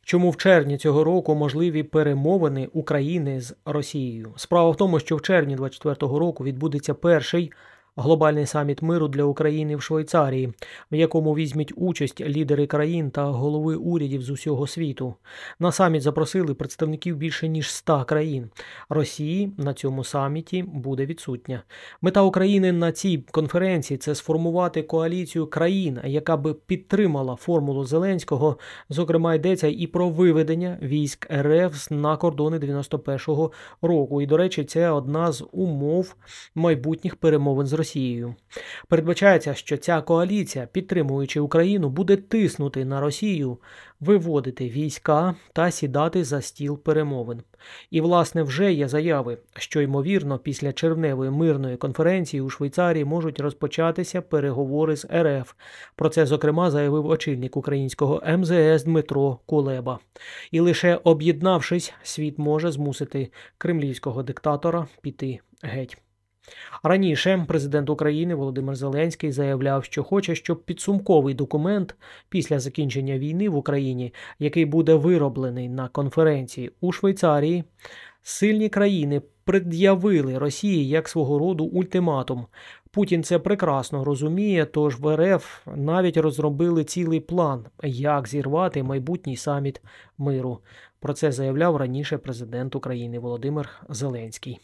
Чому в червні цього року можливі перемовини України з Росією? Справа в тому, що в червні 2024 року відбудеться перший глобальний саміт миру для України в Швейцарії, в якому візьмуть участь лідери країн та голови урядів з усього світу. На саміт запросили представників більше ніж 100 країн. Росії на цьому саміті буде відсутня. Мета України на цій конференції – це сформувати коаліцію країн, яка би підтримала формулу Зеленського. Зокрема, йдеться і про виведення військ РФ на кордони 91-го року. І, до речі, це одна з умов майбутніх перемовин з Росією. Передбачається, що ця коаліція, підтримуючи Україну, буде тиснути на Росію, виводити війська та сідати за стіл перемовин. І, власне, вже є заяви, що, ймовірно, після червневої мирної конференції у Швейцарії можуть розпочатися переговори з РФ. Про це, зокрема, заявив очільник українського МЗС Дмитро Кулеба. І лише об'єднавшись, світ може змусити кремлівського диктатора піти геть. Раніше президент України Володимир Зеленський заявляв, що хоче, щоб підсумковий документ після закінчення війни в Україні, який буде вироблений на конференції у Швейцарії, сильні країни пред'явили Росії як свого роду ультиматум. Путін це прекрасно розуміє, тож в РФ навіть розробили цілий план, як зірвати майбутній саміт миру. Про це заявляв раніше президент України Володимир Зеленський.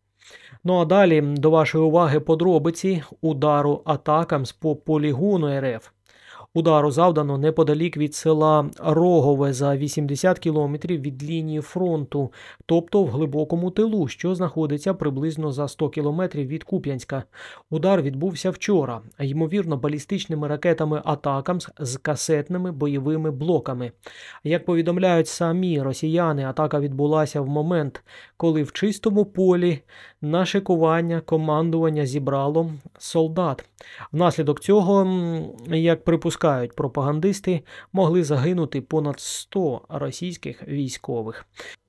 Ну а далі до вашої уваги подробиці удару атакамс по полігону РФ. Удару завдано неподалік від села Рогове за 80 кілометрів від лінії фронту, тобто в глибокому тилу, що знаходиться приблизно за 100 кілометрів від Куп'янська. Удар відбувся вчора, ймовірно, балістичними ракетами атакамс з касетними бойовими блоками. Як повідомляють самі росіяни, атака відбулася в момент, коли в чистому полі на шикування командування зібрало солдат. Внаслідок цього, як припускають пропагандисти, могли загинути понад 100 російських військових.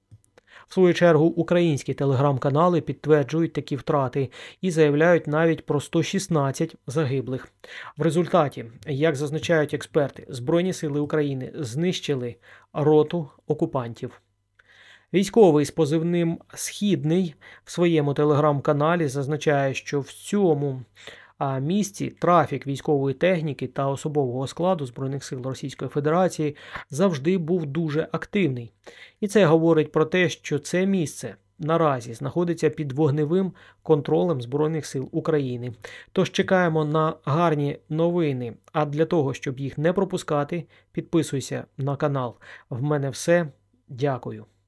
В свою чергу, українські телеграм-канали підтверджують такі втрати і заявляють навіть про 116 загиблих. В результаті, як зазначають експерти, Збройні сили України знищили роту окупантів. Військовий з позивним «Східний» в своєму телеграм-каналі зазначає, що в цьому місці трафік військової техніки та особового складу Збройних сил Російської Федерації завжди був дуже активний. І це говорить про те, що це місце наразі знаходиться під вогневим контролем Збройних сил України. Тож чекаємо на гарні новини. А для того, щоб їх не пропускати, підписуйся на канал. В мене все. Дякую.